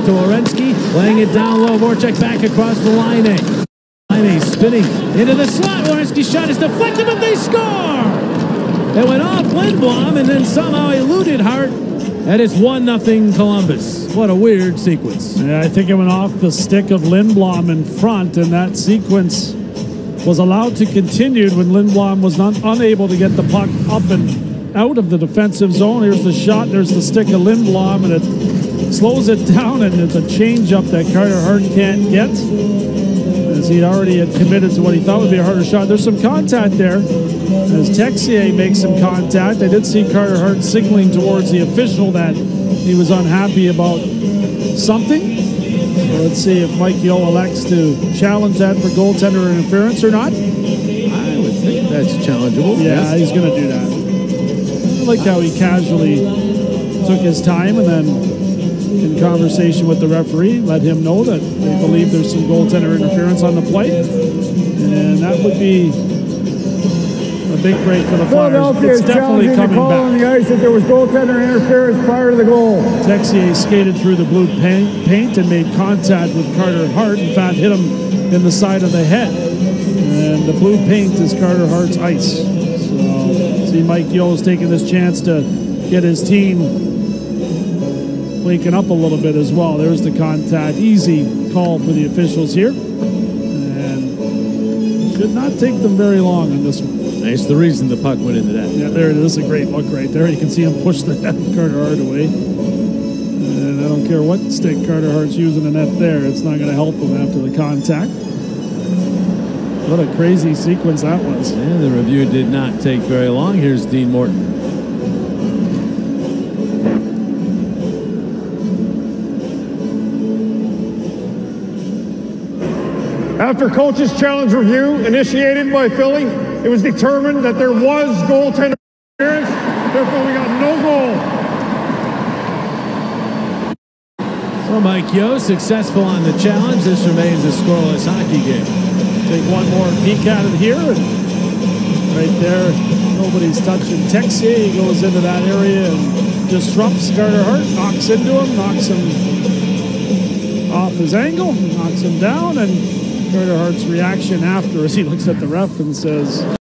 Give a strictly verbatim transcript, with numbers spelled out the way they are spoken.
to Orensky, laying it down low. Voracek back across the line. Line spinning into the slot. Orensky's shot is deflected, but they score! It went off Lindblom, and then somehow eluded Hart. And it's one nothing Columbus. What a weird sequence. Yeah, I think it went off the stick of Lindblom in front, and that sequence was allowed to continue when Lindblom was not unable to get the puck up and out of the defensive zone. Here's the shot. There's the stick of Lindblom, and it slows it down, and it's a changeup that Carter Hart can't get, as he already had committed to what he thought would be a harder shot. There's some contact there as Texier makes some contact. I did see Carter Hart signaling towards the official that he was unhappy about something. So let's see if Mike Yeo elects to challenge that for goaltender interference or not. I would think that's challengeable. Yeah, yes. He's going to do that. I like how he casually took his time and then in conversation with the referee let him know that they believe there's some goaltender interference on the play. And that would be a big break for the Flyers. Philadelphia it's is definitely challenging coming the call back. on the ice that there was goaltender interference prior to the goal. Texier skated through the blue paint, paint and made contact with Carter Hart. In fact, hit him in the side of the head. And the blue paint is Carter Hart's ice. So, see, Mike Yeo is taking this chance to get his team waking up a little bit as well. There's the contact. Easy call for the officials here. And should not take them very long on this one. That's the reason the puck went into that. Yeah, there it is. A great look right there. You can see him push the net of Carter Hart away. And I don't care what stick Carter Hart's using the net there. It's not going to help him after the contact. What a crazy sequence that was. Yeah, the review did not take very long. Here's Dean Morton. After coach's challenge review initiated by Philly, it was determined that there was goaltender interference. Therefore, we got no goal. So Mike Yeo successful on the challenge. This remains a scoreless hockey game. Take one more peek at it here. And right there, nobody's touching Texier. He goes into that area and disrupts Carter Hart, knocks into him, knocks him off his angle, knocks him down, and Carter Hart's reaction after as he looks at the ref and says,